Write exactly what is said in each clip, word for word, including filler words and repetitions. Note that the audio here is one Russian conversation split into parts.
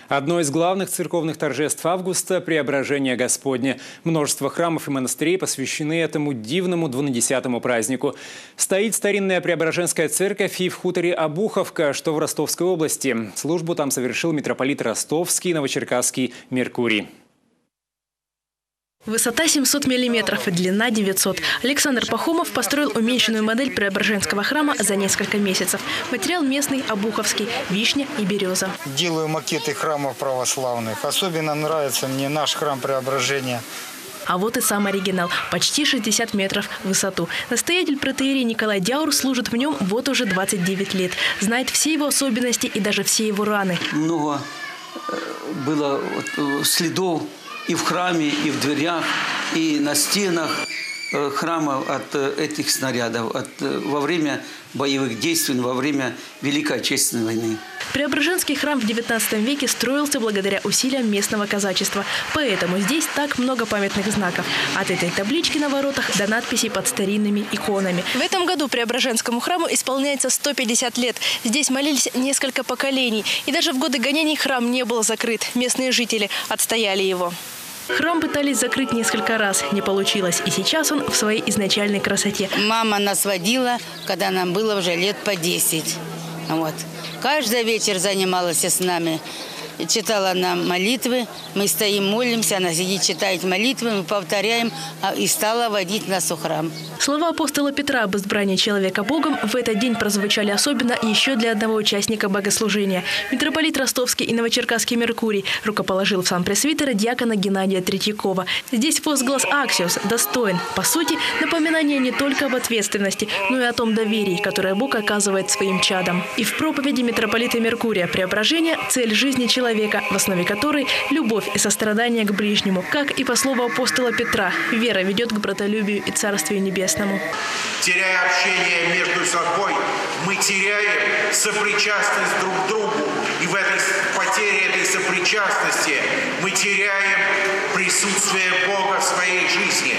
Одно из главных церковных торжеств августа – Преображение Господне. Множество храмов и монастырей посвящены этому дивному двунадесятому празднику. Стоит старинная Преображенская церковь и в хуторе Обуховка, что в Ростовской области. Службу там совершил митрополит Ростовский и Новочеркасский Меркурий. Высота семьсот миллиметров и длина девятьсот. Александр Пахомов построил уменьшенную модель Преображенского храма за несколько месяцев. Материал местный, обуховский, вишня и береза. Делаю макеты храмов православных. Особенно нравится мне наш храм Преображения. А вот и сам оригинал. Почти шестьдесят метров в высоту. Настоятель протоиерей Николай Дяур служит в нем вот уже двадцать девять лет. Знает все его особенности и даже все его раны. Много было следов и в храме, и в дверях, и на стенах храма от этих снарядов, от, во время боевых действий, во время Великой Отечественной войны. Преображенский храм в девятнадцатом веке строился благодаря усилиям местного казачества. Поэтому здесь так много памятных знаков. От этой таблички на воротах до надписей под старинными иконами. В этом году Преображенскому храму исполняется сто пятьдесят лет. Здесь молились несколько поколений. И даже в годы гонений храм не был закрыт. Местные жители отстояли его. Храм пытались закрыть несколько раз. Не получилось. И сейчас он в своей изначальной красоте. Мама нас водила, когда нам было уже лет по десять. Вот. Каждый вечер занималась с нами. Читала нам молитвы. Мы стоим, молимся. Она сидит, читает молитвы. Мы повторяем. И стала водить нас в храм. Слова апостола Петра об избрании человека Богом в этот день прозвучали особенно еще для одного участника богослужения. Митрополит Ростовский и Новочеркасский Меркурий рукоположил в сан пресвитера диакона Геннадия Третьякова. Здесь возглас «Аксиос» достоин. По сути, напоминание не только об ответственности, но и о том доверии, которое Бог оказывает своим чадам. И в проповеди митрополита Меркурия «Преображение» – цель жизни человека, в основе которой – любовь и сострадание к ближнему. Как и по слову апостола Петра, вера ведет к братолюбию и Царствию Небесному. Теряя общение между собой, мы теряем сопричастность друг к другу. И в этой потере этой сопричастности мы теряем присутствие Бога в своей жизни.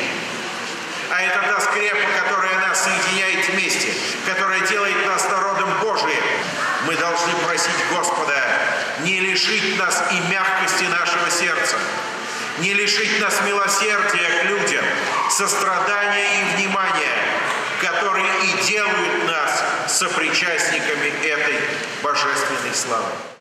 А это та скрепа, которая нас соединяет вместе, которая делает нас народом Божиим. Мы должны просить Господа не лишить нас и мягкости нашего сердца, не лишить нас милосердия к людям, сострадания и внимания, которые и делают нас сопричастниками этой божественной славы.